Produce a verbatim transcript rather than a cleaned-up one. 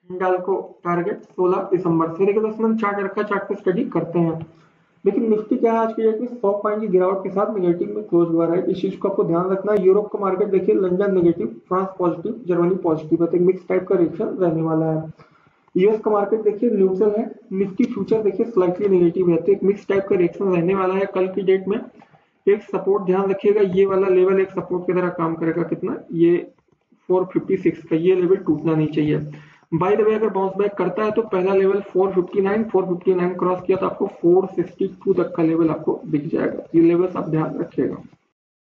Hindalco target सोलह दिसंबर से। देखिए दोस्तों मैंने चार्ट रखा, चार्ट पे स्टडी करते हैं। लेकिन निफ्टी क्या है आज की डेट में सौ पॉइंट की गिरावट के साथ नेगेटिव में क्लोज हुआ है, इस चीज को आपको ध्यान रखना है। यूरोप का मार्केट देखिए, London negative, France positive, Germany positive है, तो मिक्स टाइप का रिएक्शन रहने वाला है। यूएस का मार्केट देखिए न्यूट्रल है, निफ्टी फ्यूचर देखिए स्लाइटली नेगेटिव है, तो एक मिक्स टाइप का रिएक्शन रहने वाला है। कल की डेट में एक सपोर्ट ध्यान रखिएगा, ये वाला लेवल एक सपोर्ट की तरह काम करेगा, कितना, ये चार सौ छप्पन का ये लेवल टूटना नहीं चाहिए। बाय द वे अगर बाउंस बैक करता है तो पहला लेवल चार सौ उनसठ, चार सौ उनसठ क्रॉस किया तो आपको चार सौ बासठ तक का लेवल आपको दिख जाएगा, ये लेवल्स आप ध्यान रखिएगा।